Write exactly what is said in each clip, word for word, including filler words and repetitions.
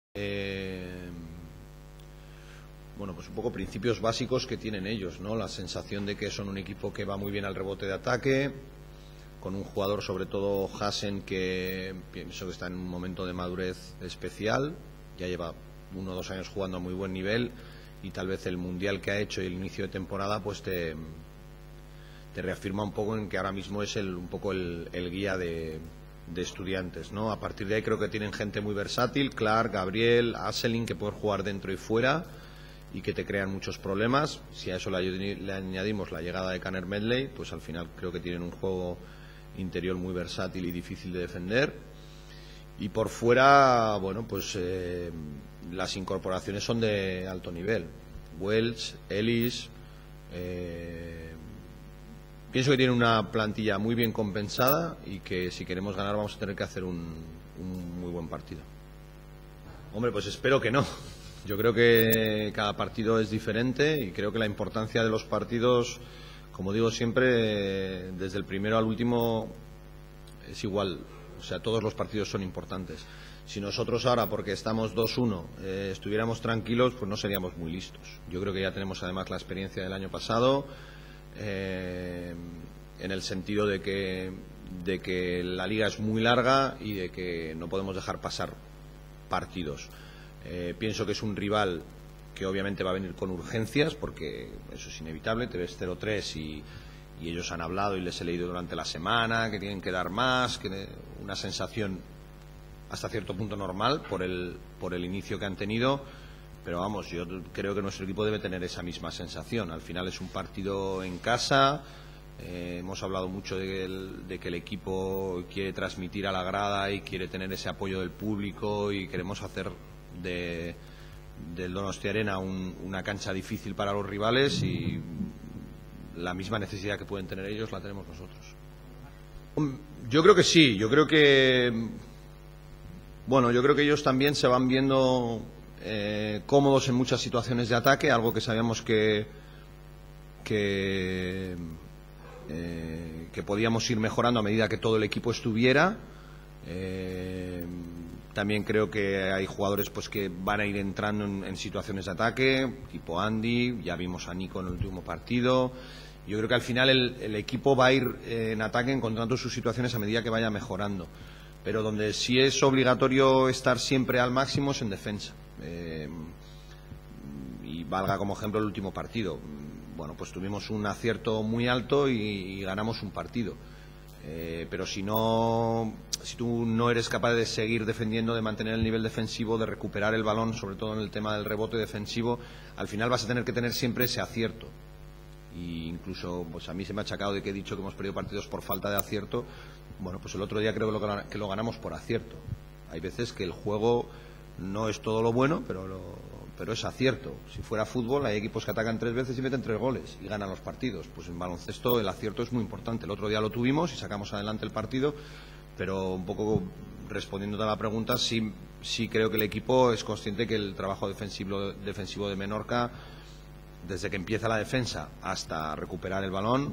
Eh, bueno, pues un poco principios básicos que tienen ellos, ¿no? La sensación de que son un equipo que va muy bien al rebote de ataque, con un jugador, sobre todo Hasen, que pienso que está en un momento de madurez especial, ya lleva uno o dos años jugando a muy buen nivel, y tal vez el mundial que ha hecho y el inicio de temporada pues te, te reafirma un poco en que ahora mismo es el, un poco el, el guía de, de Estudiantes, ¿no? A partir de ahí creo que tienen gente muy versátil, Clark, Gabriel, Asselin, que pueden jugar dentro y fuera y que te crean muchos problemas. Si a eso le, le añadimos la llegada de Kanner Medley, pues al final creo que tienen un juego interior muy versátil y difícil de defender. Y por fuera, bueno, pues eh, las incorporaciones son de alto nivel. Welch, Ellis, eh, pienso que tienen una plantilla muy bien compensada y que si queremos ganar vamos a tener que hacer un, un muy buen partido. Hombre, pues espero que no. Yo creo que cada partido es diferente y creo que la importancia de los partidos, como digo siempre, desde el primero al último es igual. O sea, todos los partidos son importantes. Si nosotros ahora, porque estamos dos uno, eh, estuviéramos tranquilos, pues no seríamos muy listos. Yo creo que ya tenemos además la experiencia del año pasado, eh, en el sentido de que, de que la liga es muy larga y de que no podemos dejar pasar partidos. Eh, pienso que es un rival que obviamente va a venir con urgencias, porque eso es inevitable. Te ves cero tres y, y ellos han hablado y les he leído durante la semana que tienen que dar más, que una sensación hasta cierto punto normal por el, por el inicio que han tenido, pero vamos, yo creo que nuestro equipo debe tener esa misma sensación. Al final es un partido en casa, eh, hemos hablado mucho de, el, de que el equipo quiere transmitir a la grada y quiere tener ese apoyo del público y queremos hacer de, del Donostia Arena un, una cancha difícil para los rivales, y la misma necesidad que pueden tener ellos la tenemos nosotros. Yo creo que sí, yo creo que bueno, yo creo que ellos también se van viendo eh, cómodos en muchas situaciones de ataque, algo que sabíamos que que, eh, que podíamos ir mejorando a medida que todo el equipo estuviera. Eh, También creo que hay jugadores pues que van a ir entrando en, en situaciones de ataque, tipo Andy, ya vimos a Nico en el último partido. Yo creo que al final el, el equipo va a ir eh, en ataque encontrando sus situaciones a medida que vaya mejorando. Pero donde sí es obligatorio estar siempre al máximo es en defensa. Eh, y valga como ejemplo el último partido. Bueno, pues tuvimos un acierto muy alto y, y ganamos un partido. Eh, pero si no, si tú no eres capaz de seguir defendiendo, de mantener el nivel defensivo, de recuperar el balón, sobre todo en el tema del rebote defensivo, al final vas a tener que tener siempre ese acierto. Y incluso pues a mí se me ha achacado de que he dicho que hemos perdido partidos por falta de acierto. Bueno, pues el otro día creo que lo, que lo ganamos por acierto. Hay veces que el juego no es todo lo bueno, pero lo, pero es acierto. Si fuera fútbol, hay equipos que atacan tres veces y meten tres goles y ganan los partidos. Pues en baloncesto el acierto es muy importante. El otro día lo tuvimos y sacamos adelante el partido, pero un poco respondiendo a la pregunta, sí, sí creo que el equipo es consciente que el trabajo defensivo, defensivo de Menorca, desde que empieza la defensa hasta recuperar el balón,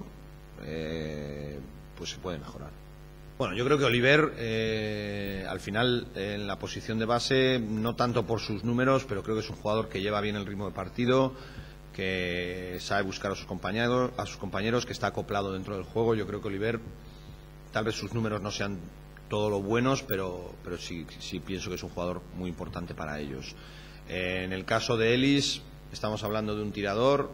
eh, pues se puede mejorar. Bueno, yo creo que Oliver, eh, al final, eh, en la posición de base, no tanto por sus números, pero creo que es un jugador que lleva bien el ritmo de partido, que sabe buscar a sus compañeros, a sus compañeros, que está acoplado dentro del juego. Yo creo que Oliver, tal vez sus números no sean todo lo buenos, pero, pero sí, sí pienso que es un jugador muy importante para ellos. Eh, en el caso de Ellis, estamos hablando de un tirador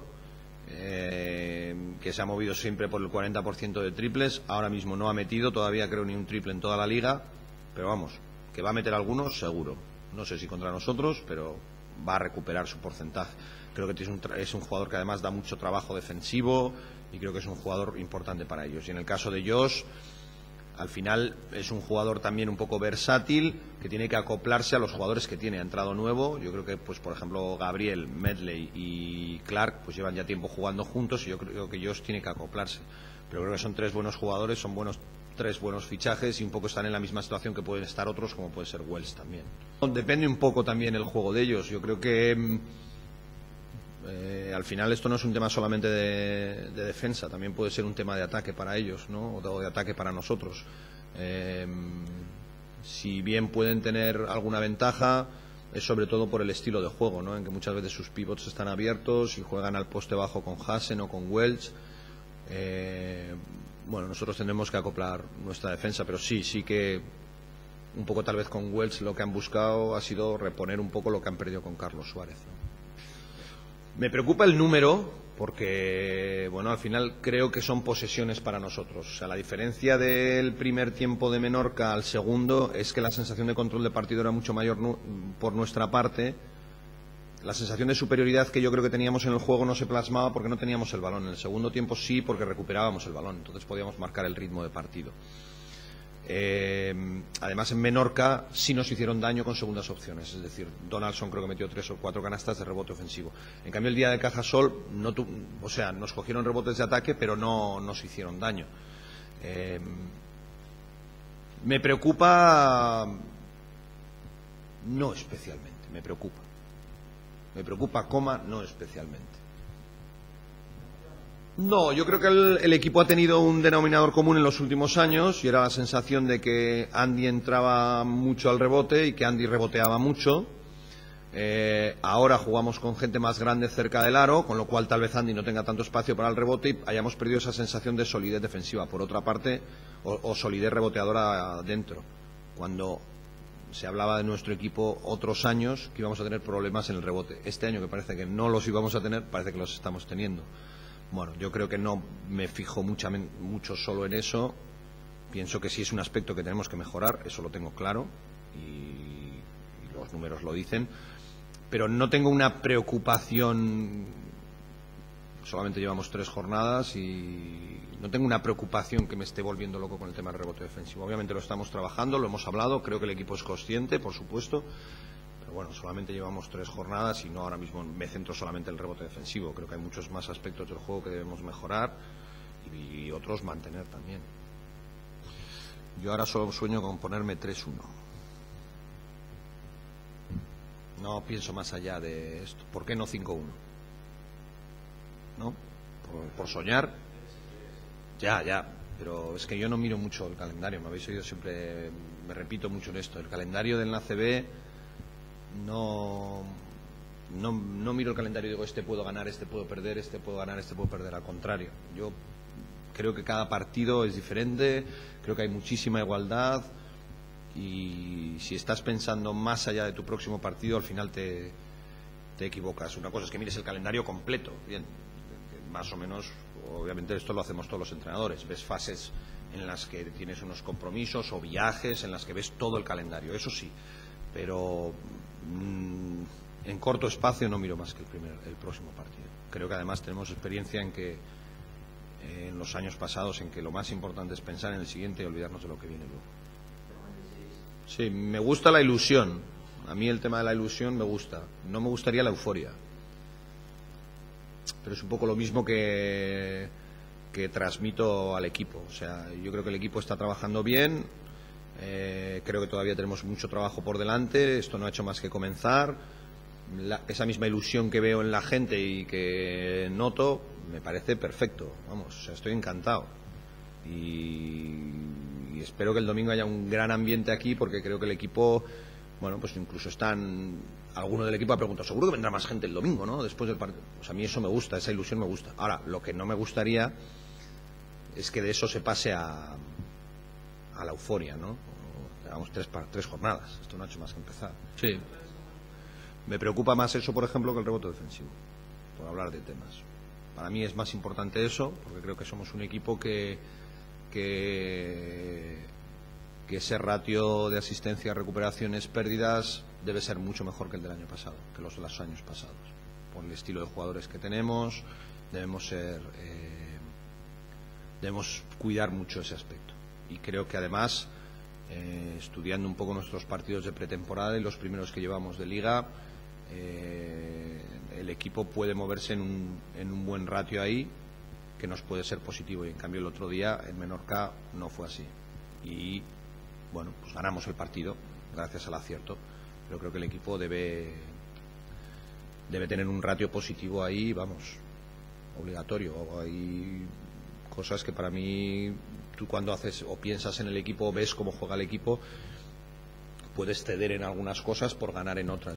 eh, que se ha movido siempre por el cuarenta por ciento de triples. Ahora mismo no ha metido todavía, creo, ni un triple en toda la liga, pero vamos, que va a meter algunos seguro. No sé si contra nosotros, pero va a recuperar su porcentaje. Creo que es un, es un jugador que además da mucho trabajo defensivo y creo que es un jugador importante para ellos. Y en el caso de Josh, al final es un jugador también un poco versátil, que tiene que acoplarse a los jugadores que tiene. Ha entrado nuevo. Yo creo que, pues por ejemplo, Gabriel, Medley y Clark pues llevan ya tiempo jugando juntos y yo creo que Josh tiene que acoplarse. Pero creo que son tres buenos jugadores, son buenos tres buenos fichajes y un poco están en la misma situación que pueden estar otros, como puede ser Wells también. Depende un poco también el juego de ellos. Yo creo que Eh, al final esto no es un tema solamente de, de defensa, también puede ser un tema de ataque para ellos, ¿no? O de ataque para nosotros. Eh, si bien pueden tener alguna ventaja, es sobre todo por el estilo de juego, ¿no? En que muchas veces sus pivots están abiertos y juegan al poste bajo con Hasen o con Welch. Eh, bueno, nosotros tendremos que acoplar nuestra defensa, pero sí, sí que un poco tal vez con Welch lo que han buscado ha sido reponer un poco lo que han perdido con Carlos Suárez, ¿no? Me preocupa el número porque, bueno, al final creo que son posesiones para nosotros. O sea, la diferencia del primer tiempo de Menorca al segundo es que la sensación de control de partido era mucho mayor por nuestra parte. La sensación de superioridad que yo creo que teníamos en el juego no se plasmaba porque no teníamos el balón. En el segundo tiempo sí, porque recuperábamos el balón. Entonces podíamos marcar el ritmo de partido. Eh, además en Menorca sí nos hicieron daño con segundas opciones, es decir, Donaldson creo que metió tres o cuatro canastas de rebote ofensivo. En cambio el día de Cajasol no tu, o sea, nos cogieron rebotes de ataque pero no nos hicieron daño. Eh, me preocupa, no especialmente, me preocupa me preocupa, coma, no especialmente. No, yo creo que el, el equipo ha tenido un denominador común en los últimos años y era la sensación de que Andy entraba mucho al rebote y que Andy reboteaba mucho. Eh, ahora jugamos con gente más grande cerca del aro, con lo cual tal vez Andy no tenga tanto espacio para el rebote y hayamos perdido esa sensación de solidez defensiva, por otra parte, o, o solidez reboteadora dentro. Cuando se hablaba de nuestro equipo otros años que íbamos a tener problemas en el rebote. Este año, que parece que no los íbamos a tener, parece que los estamos teniendo. Bueno, yo creo que no me fijo mucha, mucho solo en eso. Pienso que sí es un aspecto que tenemos que mejorar, eso lo tengo claro y, y los números lo dicen, pero no tengo una preocupación. Solamente llevamos tres jornadas y no tengo una preocupación que me esté volviendo loco con el tema del rebote defensivo. Obviamente lo estamos trabajando, lo hemos hablado, creo que el equipo es consciente, por supuesto. Bueno, solamente llevamos tres jornadas y no ahora mismo me centro solamente en el rebote defensivo. Creo que hay muchos más aspectos del juego que debemos mejorar y, y otros mantener también. Yo ahora solo sueño con ponerme tres uno. No pienso más allá de esto. ¿Por qué no cinco uno? ¿No? Por, por soñar. Ya, ya. Pero es que yo no miro mucho el calendario. Me habéis oído siempre, me repito mucho en esto. El calendario del A C B... No, no, no miro el calendario y digo este puedo ganar, este puedo perder, este puedo ganar, este puedo perder. Al contrario, yo creo que cada partido es diferente, creo que hay muchísima igualdad y si estás pensando más allá de tu próximo partido al final te, te equivocas. Una cosa es que mires el calendario completo, bien, más o menos, obviamente esto lo hacemos todos los entrenadores, ves fases en las que tienes unos compromisos o viajes en las que ves todo el calendario, eso sí, pero en corto espacio no miro más que el primer, el próximo partido. Creo que además tenemos experiencia en que eh, en los años pasados en que lo más importante es pensar en el siguiente y olvidarnos de lo que viene luego. Sí, me gusta la ilusión. A mí el tema de la ilusión me gusta. No me gustaría la euforia. Pero es un poco lo mismo que que transmito al equipo. O sea, yo creo que el equipo está trabajando bien. Eh, creo que todavía tenemos mucho trabajo por delante, esto no ha hecho más que comenzar. La, esa misma ilusión que veo en la gente y que noto me parece perfecto, vamos, o sea, estoy encantado y, y espero que el domingo haya un gran ambiente aquí porque creo que el equipo, bueno, pues incluso están, alguno del equipo ha preguntado, seguro que vendrá más gente el domingo, ¿no? Después del partido. Pues a mí eso me gusta, esa ilusión me gusta. Ahora, lo que no me gustaría es que de eso se pase a a la euforia, ¿no? Llevamos tres, tres jornadas, esto no ha hecho más que empezar. Sí. Me preocupa más eso, por ejemplo, que el rebote defensivo, por hablar de temas. Para mí es más importante eso, porque creo que somos un equipo que que, que ese ratio de asistencia, recuperaciones, pérdidas debe ser mucho mejor que el del año pasado, que los de los años pasados. Por el estilo de jugadores que tenemos, debemos ser eh, debemos cuidar mucho ese aspecto. Y creo que además, eh, estudiando un poco nuestros partidos de pretemporada y los primeros que llevamos de liga, eh, el equipo puede moverse en un, en un buen ratio ahí, que nos puede ser positivo. Y en cambio el otro día en Menorca no fue así. Y bueno, pues ganamos el partido gracias al acierto. Pero creo que el equipo debe, debe tener un ratio positivo ahí, vamos, obligatorio. Hay cosas que para mí, tú cuando haces o piensas en el equipo, ves cómo juega el equipo, puedes ceder en algunas cosas por ganar en otras.